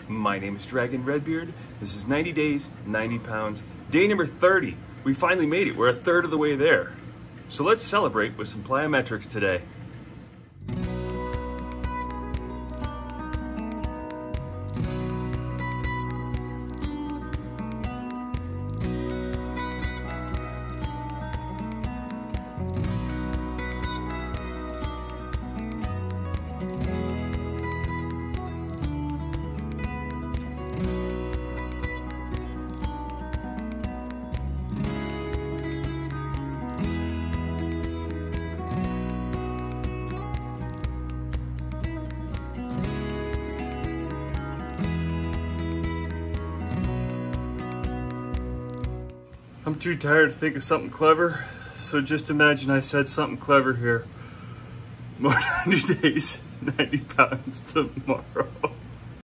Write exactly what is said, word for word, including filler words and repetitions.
My name is Dragon Redbeard. This is ninety days, ninety pounds. Day number thirty. We finally made it. We're a third of the way there. So let's celebrate with some plyometrics today. I'm too tired to think of something clever, so just imagine I said something clever here. More ninety days, ninety pounds tomorrow.